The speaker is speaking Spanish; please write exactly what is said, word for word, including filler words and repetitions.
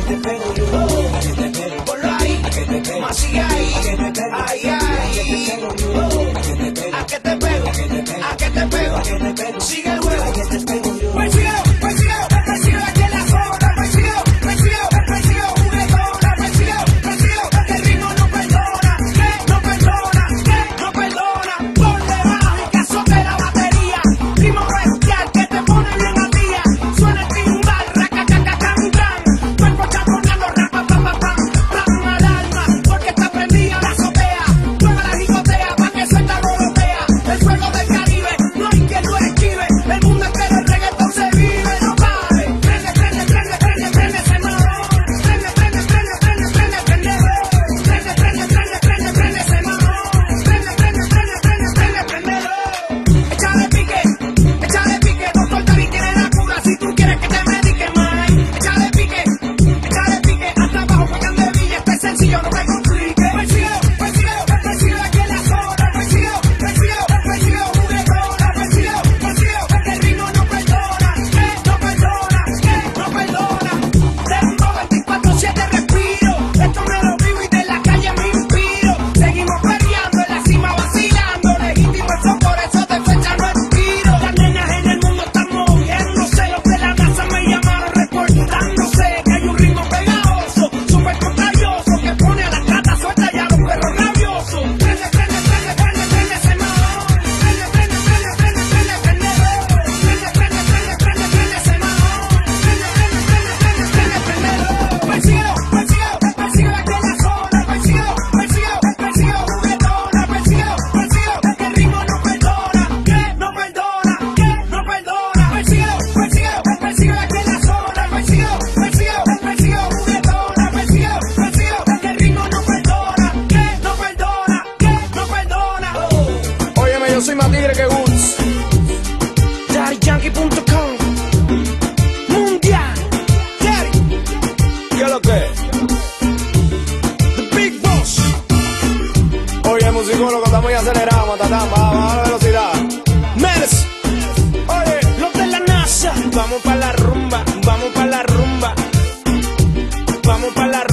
te pego yo, a que te pego, ponlo ahí, a que te pego, más sigue ahí, a que te pego, ay, ay, a que te pego yo, a que te pego, a que te pego, a que te pego, a que te pego, sigue el juego, a que te pego yo. Persigo, persigo, persigo aquí en la zona, persigo, persigo, persigo, juguetona, persigo, persigo, que el ritmo no perdona, que no perdona, que no perdona, por debajo y que azote la batería, ritmo bestial que te pone bien al día, suena el timbal, racacacacancan, cuerpo chaponeando, rapa, pam, pam, pam, pam, alarma, porque está prendida la azotea, toma la jicotea, pa' que suelta golotea, el fuego del Caribe, no hay quien lo esquive, el mundo entero el reggaetón se vive, no pare, prende, prende, prende, prende, prende, ese mamón, prende, prende, prende, prende, prende, prende, prende, prende, prende, prende, prende, ese mamón, prende, prende, prende, prende, prende, prendelo, échale pique, échale pique, doctor David tiene la cura, si tú quieres que te medique, man, échale pique, échale pique, hasta abajo juegan de villa, este sencillo no me complique, persigo, persigo, persigo aquí en la zona, persigo, persigo, persigo, juguetona, persigo, persigo, que el ritmo no perdona, que no perdona, que no perdona, tengo veinticuatro siete respiro, esto me lo vivo y de la calle me inspiro, seguimos peleando en la cima vacilando, legítimo eso, por eso de fecha no expiro, las nenas en el mundo están moviéndose, los de la NASA me llamaron reportándose, que hay un ritmo pegajoso, súper contagioso, que pone a las gatas sueltas y a los perros rabiosos, prende, prende, prende, prende, prende ese mamón, prende, prende, prende, prende, prende, prende, prende, prende, prende, prende, prende ese mamón, prende, prende, prende, prende, prende, prendelo, persigo, persigo, persigo aquí en la zona, persigo, persigo, persigo, juguetona, persigo, persigo, que el ritmo no perdona, que no perdona, que no perdona, persigo, persigo, persigo aquí en la zona, persigo, persigo, persigo, juguetona, persigo, persigo, que el ritmo no perdona, que no perdona, que no perdona. Óyeme, yo soy más tigre que Woods. Daddy Yankee punto com Mundial Daddy ¿Qué es lo que? The Big Boss. Oye, musicólogo, estamos muy acelerados, matatán, baja la velocidad. Menes, Oye, los de la NASA. vamos pa' la rumba, vamos pa' la rumba, vamos pa' la rumba.